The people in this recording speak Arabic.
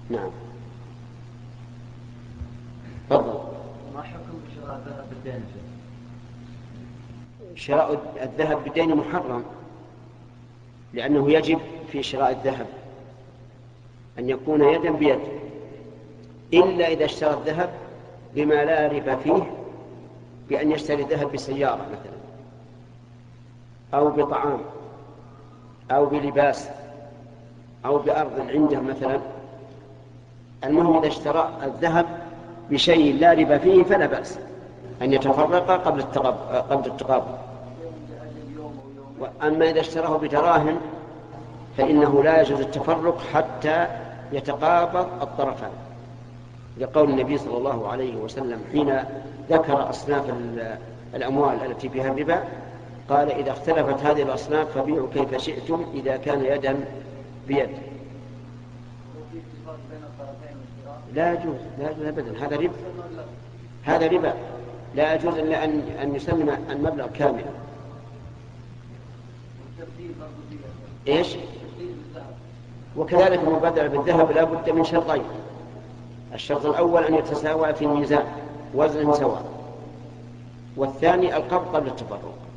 نعم. تفضل. ما حكم شراء الذهب بالدين؟ شراء الذهب بالدين محرم، لأنه يجب في شراء الذهب أن يكون يدا بيد، إلا إذا اشترى الذهب بما لا ربا فيه، بأن يشتري الذهب بسيارة مثلا، أو بطعام، أو بلباس، أو بأرض عنده مثلا. المهم إذا اشترى الذهب بشيء لا ربا فيه فلا بأس أن يتفرق قبل التقابض. وأما إذا اشتراه بدراهم فإنه لا يجوز التفرق حتى يتقابض الطرفان، لقول النبي صلى الله عليه وسلم حين ذكر أصناف الأموال التي فيها الربا قال: إذا اختلفت هذه الأصناف فبيعوا كيف شئتم إذا كان يدا بيد. لا يجوز، لا يجوز أبدا، هذا ربا، هذا ربا، لا يجوز إلا أن يسلم المبلغ كاملا. إيش؟ وكذلك المبادرة بالذهب لا بد من شرطين: الشرط الأول أن يتساوى في الميزان وزن سواء، والثاني القبض قبل التفرق.